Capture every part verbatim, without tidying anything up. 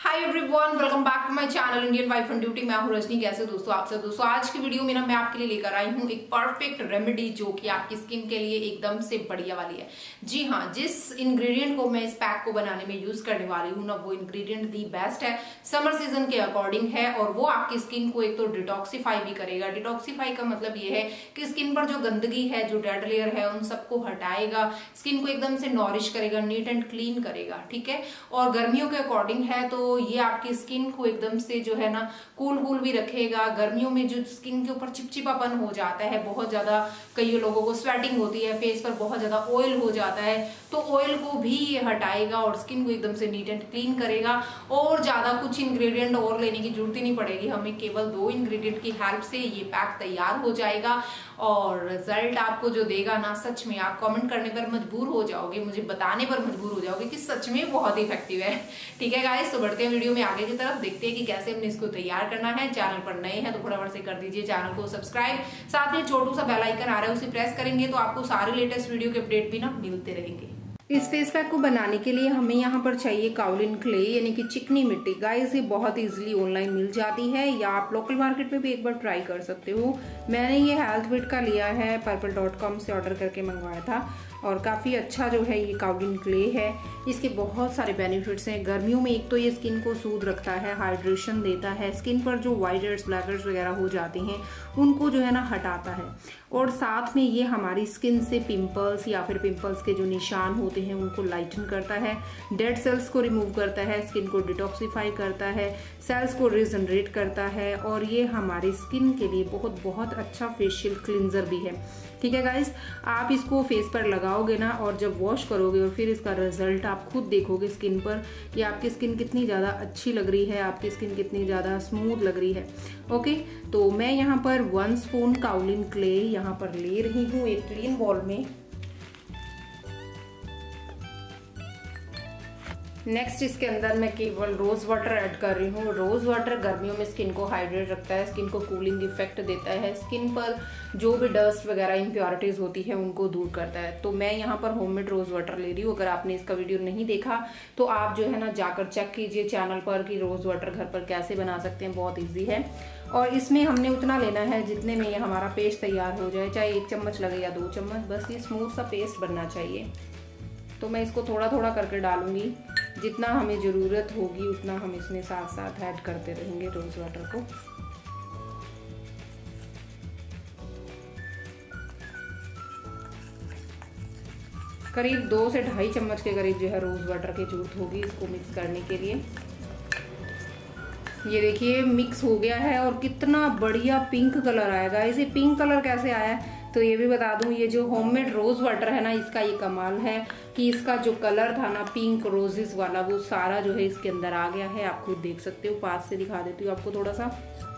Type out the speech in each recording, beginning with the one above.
Hi everyone, welcome back to my channel Indian wife on duty. मैं हूं रजनी। कैसे दोस्तों आप सब। दोस्तों आज की वीडियो में ना मैं आपके लिए लेकर आई हूं एक परफेक्ट रेमेडी जो कि आपकी स्किन के लिए एकदम से बढ़िया वाली है। जी हाँ, जिस इंग्रेडिएंट को मैं इस पैक को बनाने में यूज करने वाली हूँ ना, वो इंग्रेडिएंट दी बेस्ट है, समर सीजन के अकॉर्डिंग है और वो आपकी स्किन को एक तो डिटॉक्सिफाई भी करेगा। डिटॉक्सिफाई का मतलब ये है कि स्किन पर जो गंदगी है, जो डेड लेयर है, उन सबको हटाएगा, स्किन को एकदम से नॉरिश करेगा, नीट एंड क्लीन करेगा। ठीक है, और गर्मियों के अकॉर्डिंग है तो ये आपकी स्किन को एकदम से जो है ना कूल कूल भी रखेगा। गर्मियों में जो स्किन के ऊपर चिपचिपापन हो जाता है, बहुत ज्यादा कई लोगों को स्वेटिंग होती है, फेस पर बहुत ज्यादा ऑयल हो जाता है, तो ऑयल को भी ये हटाएगा और स्किन को एकदम से नीट एंड क्लीन करेगा। और ज्यादा कुछ इंग्रेडिएंट और लेने की जरूरत ही नहीं पड़ेगी, हमें केवल दो इंग्रेडिएंट की हेल्प से ये पैक तैयार हो जाएगा और रिजल्ट आपको जो देगा ना, सच में आप कमेंट करने पर मजबूर हो जाओगे, मुझे बताने पर मजबूर हो जाओगे कि सच में बहुत इफेक्टिव है। ठीक है गाइस, तो बढ़ते हैं वीडियो में आगे की तरफ, देखते हैं कि कैसे हमने इसको तैयार करना है। चैनल पर नए हैं तो फटाफट से कर दीजिए चैनल को सब्सक्राइब, साथ में छोटू सा बेल आइकन आ रहा है, उसे प्रेस करेंगे तो आपको सारे लेटेस्ट वीडियो के अपडेट भी ना मिलते रहेंगे। इस फेस पैक को बनाने के लिए हमें यहाँ पर चाहिए काउलिन क्ले यानी कि चिकनी मिट्टी। गाइस ये बहुत इजीली ऑनलाइन मिल जाती है या आप लोकल मार्केट में भी एक बार ट्राई कर सकते हो। मैंने ये हेल्थ फिट का लिया है, पर्पल डॉट कॉम से ऑर्डर करके मंगवाया था और काफ़ी अच्छा जो है ये काउलिन क्ले है। इसके बहुत सारे बेनिफिट्स हैं। गर्मियों में एक तो ये स्किन को सूद रखता है, हाइड्रेशन देता है, स्किन पर जो वाइट हेड्स ब्लैक हेड्स वगैरह हो जाते हैं उनको जो है ना हटाता है, और साथ में ये हमारी स्किन से पिंपल्स या फिर पिंपल्स के जो निशान होते हैं उनको लाइटन करता है, डेड सेल्स को रिमूव करता है, स्किन को डिटॉक्सिफाई करता है, सेल्स को रिजनरेट करता है और ये हमारी स्किन के लिए बहुत बहुत अच्छा फेशियल क्लिनजर भी है। ठीक है गाइस, आप इसको फेस पर लगाओगे ना और जब वॉश करोगे और फिर इसका रिजल्ट आप खुद देखोगे स्किन पर, कि आपकी स्किन कितनी ज़्यादा अच्छी लग रही है, आपकी स्किन कितनी ज़्यादा स्मूथ लग रही है। ओके, तो मैं यहाँ पर वन स्पून काउलिन क्ले यहाँ पर ले रही हूँ एक क्लीन बॉल में। नेक्स्ट इसके अंदर मैं केवल रोज वाटर ऐड कर रही हूँ। रोज वाटर गर्मियों में स्किन को हाइड्रेट रखता है, स्किन को कूलिंग इफेक्ट देता है, स्किन पर जो भी डस्ट वगैरह इम्प्योरिटीज होती है उनको दूर करता है। तो मैं यहाँ पर होममेड रोज वाटर ले रही हूँ। अगर आपने इसका वीडियो नहीं देखा तो आप जो है ना जाकर चेक कीजिए चैनल पर कि रोज वाटर घर पर कैसे बना सकते हैं, बहुत ईजी है। और इसमें हमने उतना लेना है जितने में ये हमारा पेस्ट तैयार हो जाए, चाहे एक चम्मच लगे या दो चम्मच, बस ये स्मूथ सा पेस्ट बनना चाहिए। तो मैं इसको थोड़ा थोड़ा करके डालूंगी, जितना हमें ज़रूरत होगी उतना हम इसमें साथ साथ ऐड करते रहेंगे रोज वाटर को। करीब दो से ढाई चम्मच के करीब जो है रोज वाटर की जरूरत होगी इसको मिक्स करने के लिए। ये देखिए मिक्स हो गया है और कितना बढ़िया पिंक कलर आएगा। इसे पिंक कलर कैसे आया तो ये भी बता दूं, ये जो होममेड रोज वाटर है ना, इसका ये कमाल है कि इसका जो कलर था ना पिंक रोजेस वाला, वो सारा जो है इसके अंदर आ गया है। आप खुद देख सकते हो, पास से दिखा देती हूँ आपको थोड़ा सा।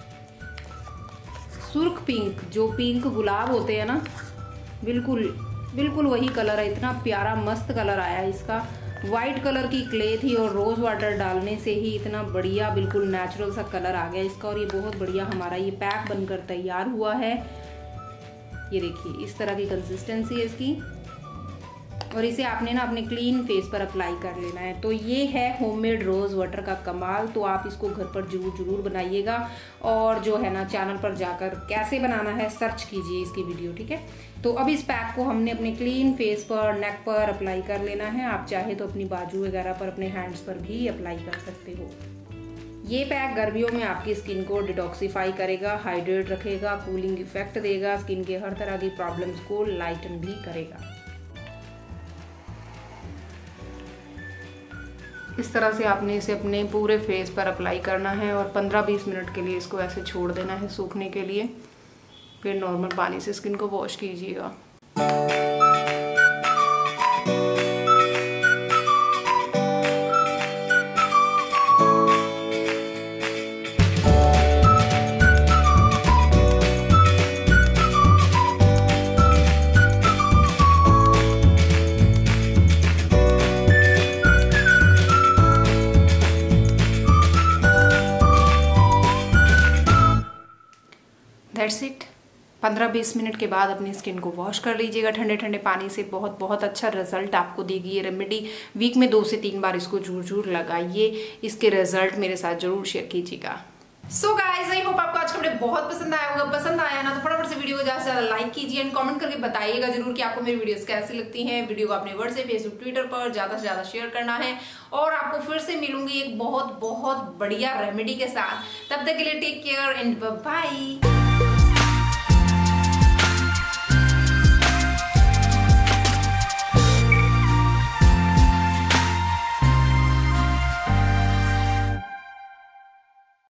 सुर्ख पिंक, जो पिंक गुलाब होते हैं ना, बिल्कुल बिल्कुल वही कलर है। इतना प्यारा मस्त कलर आया है इसका। वाइट कलर की क्ले थी और रोज वाटर डालने से ही इतना बढ़िया बिल्कुल नेचुरल सा कलर आ गया इसका। और ये बहुत बढ़िया हमारा ये पैक बनकर तैयार हुआ है। ये देखिए इस तरह की कंसिस्टेंसी है इसकी, और इसे आपने ना अपने क्लीन फेस पर अप्लाई कर लेना है। तो ये है होममेड रोज वाटर का कमाल। तो आप इसको घर पर जरूर जरूर बनाइएगा और जो है ना चैनल पर जाकर कैसे बनाना है सर्च कीजिए इसकी वीडियो। ठीक है, तो अब इस पैक को हमने अपने क्लीन फेस पर, नेक पर अप्लाई कर लेना है। आप चाहे तो अपनी बाजू वगैरह पर, अपने हैंड्स पर भी अप्लाई कर सकते हो। ये पैक गर्मियों में आपकी स्किन को डिटॉक्सिफाई करेगा, हाइड्रेट रखेगा, कूलिंग इफेक्ट देगा, स्किन के हर तरह की प्रॉब्लम्स को लाइटन भी करेगा। इस तरह से आपने इसे अपने पूरे फेस पर अप्लाई करना है और पंद्रह बीस मिनट के लिए इसको ऐसे छोड़ देना है सूखने के लिए। फिर नॉर्मल पानी से स्किन को वॉश कीजिएगा। दैट्स इट, पंद्रह बीस मिनट के बाद अपनी स्किन को वॉश कर लीजिएगा ठंडे ठंडे पानी से। बहुत बहुत अच्छा रिजल्ट आपको देगी ये रेमेडी। वीक में दो से तीन बार इसको जरूर जरूर लगाइए। इसके रिजल्ट मेरे साथ जरूर शेयर कीजिएगा। सो गाइस, आई होप आपको आज का वीडियो बहुत पसंद आया होगा। पसंद आया ना तो फटाफट से वीडियो को ज्यादा से ज्यादा लाइक कीजिए एंड कमेंट करके बताइएगा जरूर कि आपको मेरी वीडियोस कैसी लगती हैं। वीडियो को अपने व्हाट्सएप, फेसबुक, ट्विटर पर ज्यादा से ज्यादा शेयर करना है। और आपको फिर से मिलूंगी एक बहुत बहुत बढ़िया रेमेडी के साथ। तब तक के लिए टेक केयर एंड बाय।